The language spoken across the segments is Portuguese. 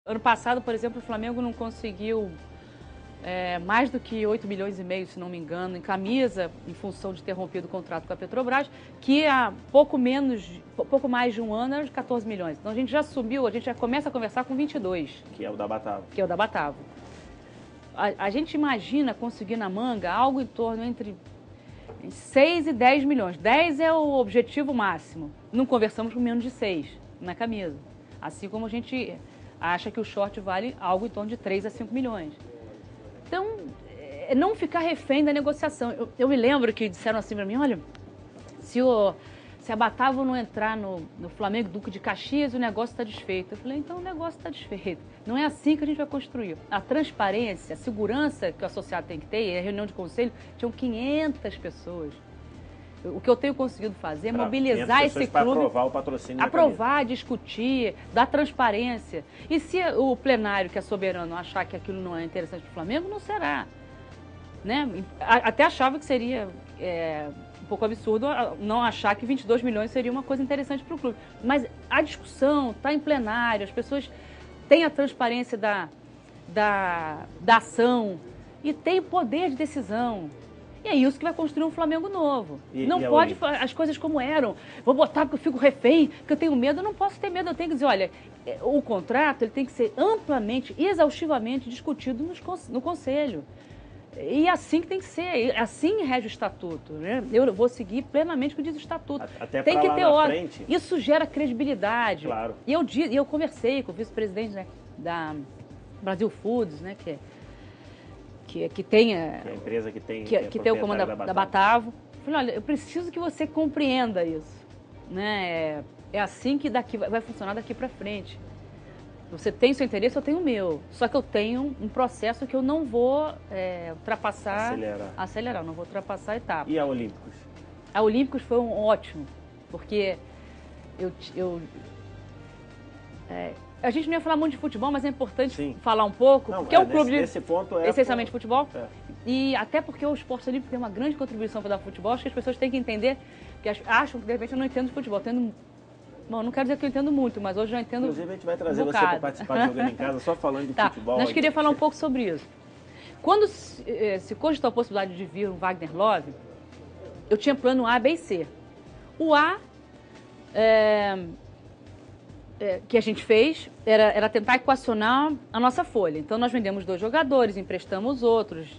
Ano passado, por exemplo, o Flamengo não conseguiu mais do que 8 milhões e meio, se não me engano, em camisa, em função de ter rompido o contrato com a Petrobras, que há pouco mais de um ano era de 14 milhões. Então a gente já subiu, a gente já começa a conversar com 22. Que é o da Batavo. Que é o da Batavo. A gente imagina conseguir na manga algo em torno entre 6 e 10 milhões. 10 é o objetivo máximo. Não conversamos com menos de 6 na camisa. Assim como a gente acha que o short vale algo em torno de 3 a 5 milhões. Então, não ficar refém da negociação. Eu me lembro que disseram assim para mim, olha, se a Batavo não entrar no Flamengo Duque de Caxias, o negócio está desfeito. Eu falei, então o negócio está desfeito. Não é assim que a gente vai construir. A transparência, a segurança que o associado tem que ter, e a reunião de conselho, tinham 500 pessoas. O que eu tenho conseguido fazer é mobilizar esse clube. Para aprovar o patrocínio. Aprovar, discutir, dar transparência. E se o plenário, que é soberano, achar que aquilo não é interessante para o Flamengo, não será. Né? Até achava que seria um pouco absurdo não achar que 22 milhões seria uma coisa interessante para o clube. Mas a discussão está em plenário, as pessoas têm a transparência da ação e têm poder de decisão. E é isso que vai construir um Flamengo novo. Não pode as coisas como eram. Vou botar porque eu fico refém, porque eu tenho medo. Eu não posso ter medo, eu tenho que dizer, olha, o contrato ele tem que ser amplamente e exaustivamente discutido no Conselho. E assim que tem que ser, assim rege o Estatuto. Né? Eu vou seguir plenamente o que diz o Estatuto. Até tem que ter ordem. Frente. Isso gera credibilidade. Claro. E eu conversei com o vice-presidente, né, da Brasil Foods, né, que tem a empresa que tem o comando da Batavo. Falei, olha, eu preciso que você compreenda isso. Né? É assim que vai funcionar daqui para frente. Você tem seu interesse, eu tenho o meu. Só que eu tenho um processo que eu não vou ultrapassar... Acelerar, não vou ultrapassar a etapa. E a Olímpicos? A Olímpicos foi ótimo, porque a gente não ia falar muito de futebol, mas é importante falar um pouco, porque é um clube essencialmente futebol. E até porque o esporte olímpico tem uma grande contribuição para dar futebol, acho que as pessoas têm que entender, que acham que de repente eu não entendo de futebol. Bom, não quero dizer que eu entendo muito, mas hoje eu entendo. Inclusive, a gente vai trazer você para participar de Jogando em Casa, só falando de futebol. Mas queria falar um pouco sobre isso. Quando se cogitou a possibilidade de vir um Wagner Love, eu tinha plano A, B e C. O A, que a gente fez, era tentar equacionar a nossa folha. Então, nós vendemos 2 jogadores, emprestamos outros,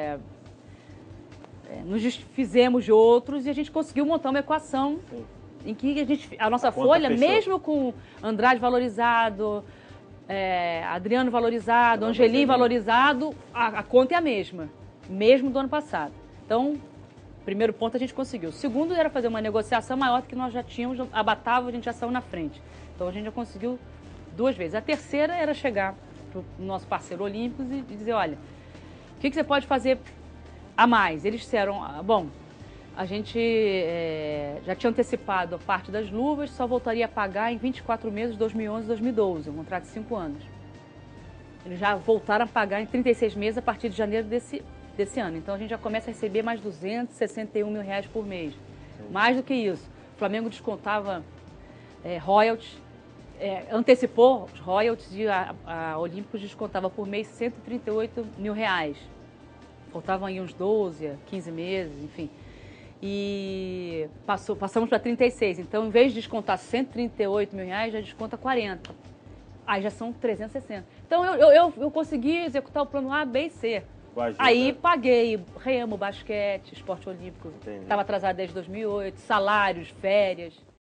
nos desfizemos de outros e a gente conseguiu montar uma equação. Sim. Em que a nossa folha, mesmo com Andrade valorizado, Adriano valorizado, Angelim valorizado, a conta é a mesma, mesmo do ano passado. Então, primeiro ponto a gente conseguiu. O segundo era fazer uma negociação maior do que nós já tínhamos, a Batavo a gente já saiu na frente. Então a gente já conseguiu 2 vezes. A terceira era chegar para o nosso parceiro Olímpicos e dizer, olha, o que você pode fazer a mais? Eles disseram, bom, a gente já tinha antecipado a parte das luvas, só voltaria a pagar em 24 meses de 2011 e 2012, um contrato de 5 anos. Eles já voltaram a pagar em 36 meses a partir de janeiro desse ano. Então a gente já começa a receber mais 261 mil reais por mês. Mais do que isso. O Flamengo descontava royalties, antecipou os royalties e a Olímpicos descontava por mês 138 mil reais. Faltavam aí uns 12, 15 meses, enfim. E passamos para 36. Então, em vez de descontar 138 mil reais, já desconta 40. Aí já são 360. Então, eu consegui executar o plano A, B e C. Aí paguei remo, basquete, esporte olímpico. Estava atrasado desde 2008, salários, férias.